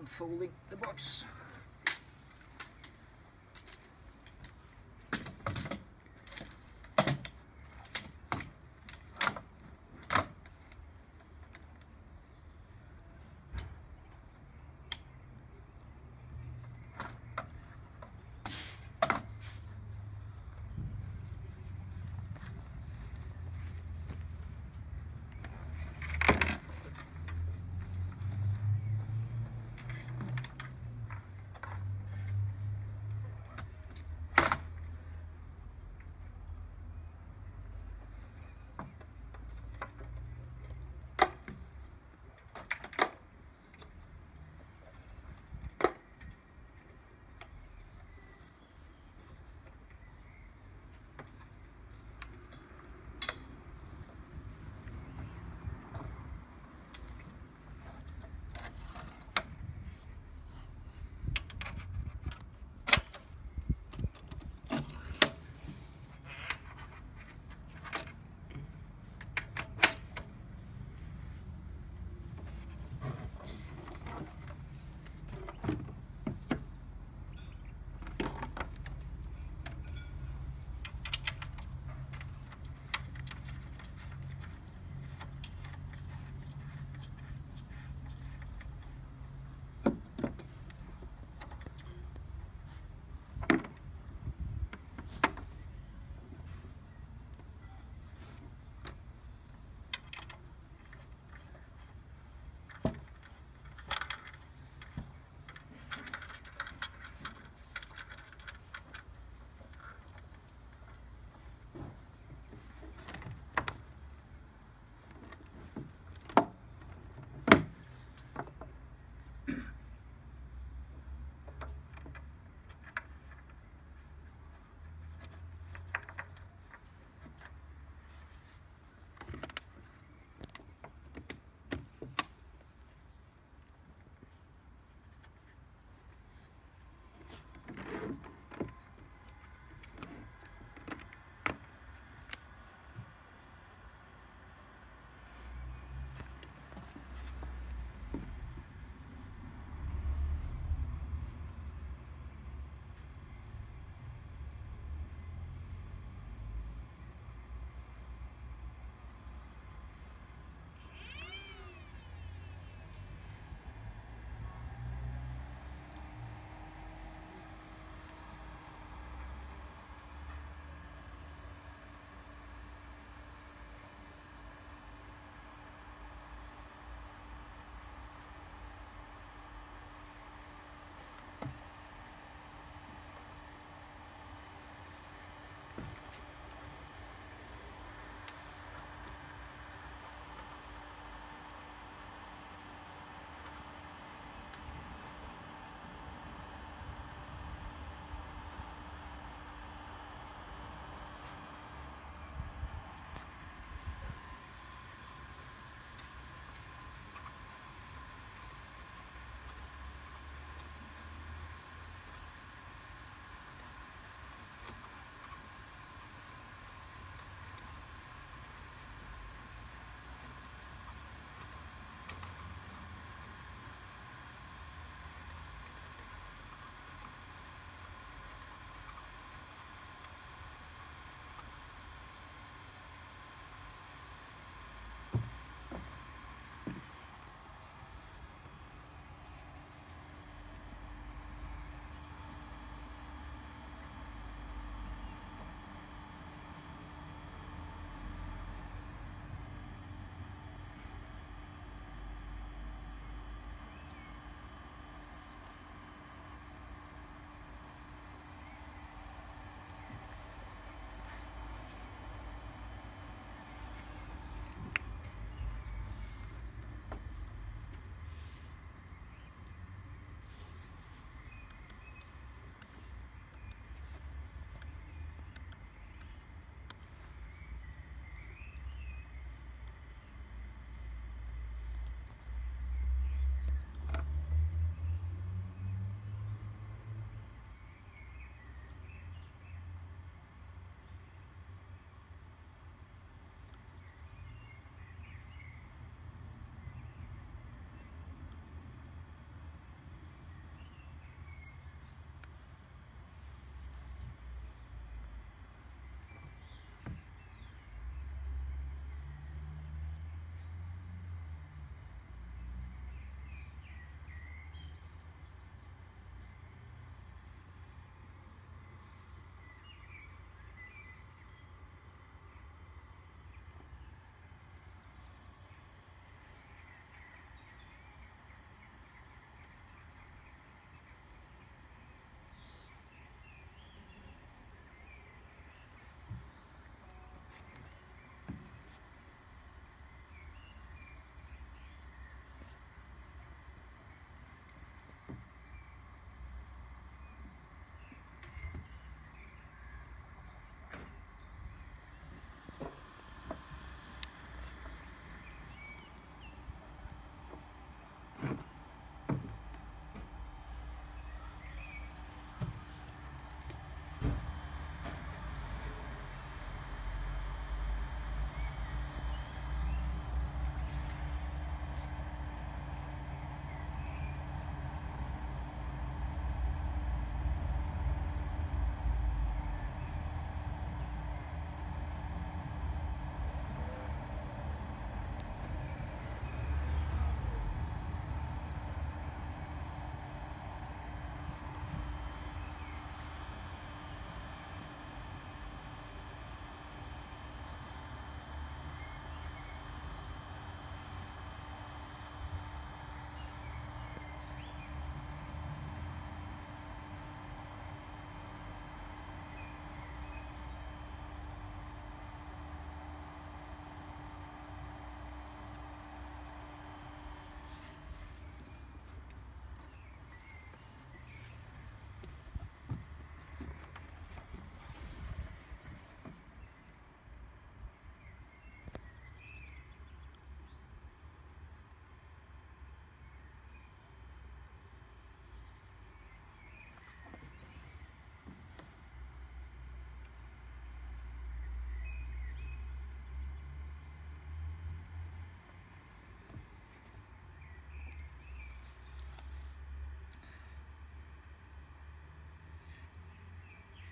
unfolding the box.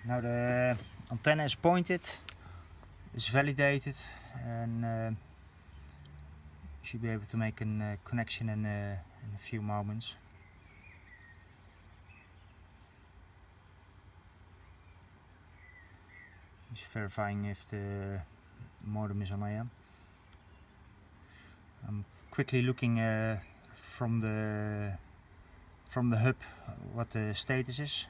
Now the antenna is pointed, is validated, and you should be able to make a connection in a few moments. Just verifying if the modem is on air. I'm quickly looking from the hub what the status is.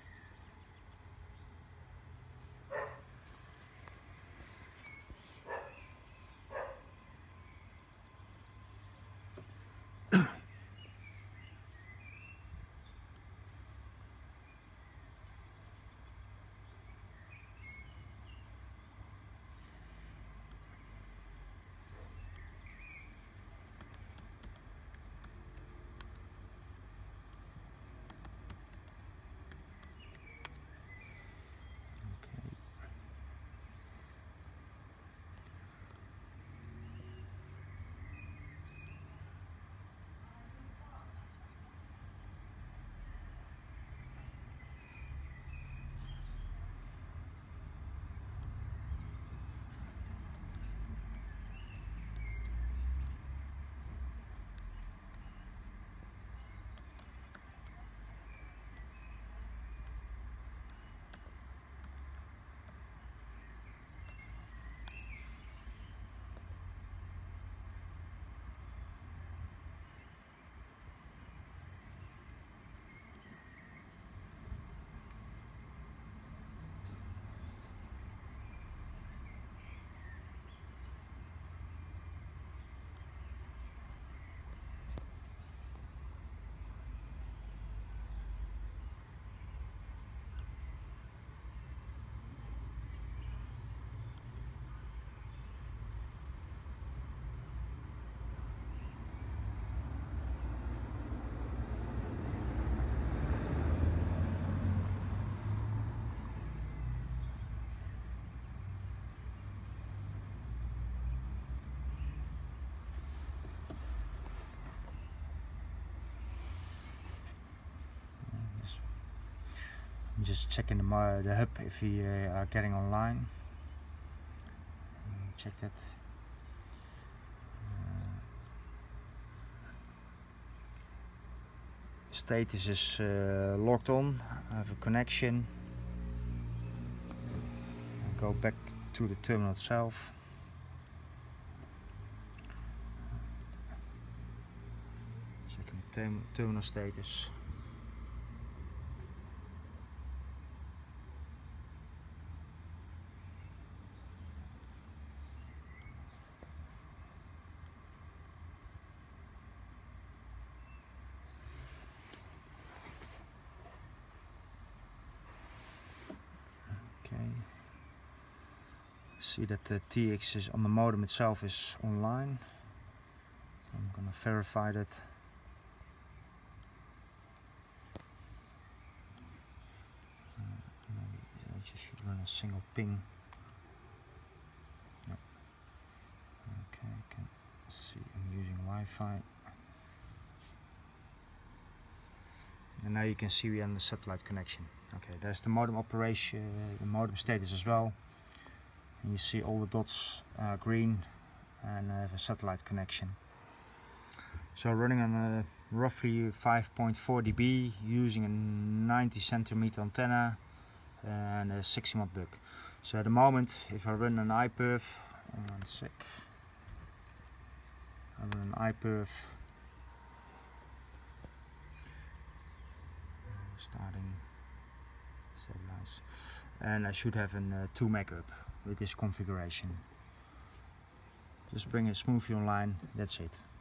I'm just checking the hub if we are getting online. Check that. Status is logged on. I have a connection. I'll go back to the terminal itself. Checking terminal status. See that the TX is on the modem itself is online. So I'm going to verify that. Maybe I just should run a single ping. No. Okay, I can see I'm using Wi-Fi. And now you can see we're on the satellite connection. Okay, there's the modem operation, the modem status as well. And you see all the dots are green, and I have a satellite connection. So running on a roughly 5.4 dB using a 90 centimeter antenna and a 60 watt plug. So at the moment, if I run an iPerf, one sec, I run an iPerf, starting stabilize, and I should have a 2 meg up with this configuration. Just bring it smoothly online, that's it.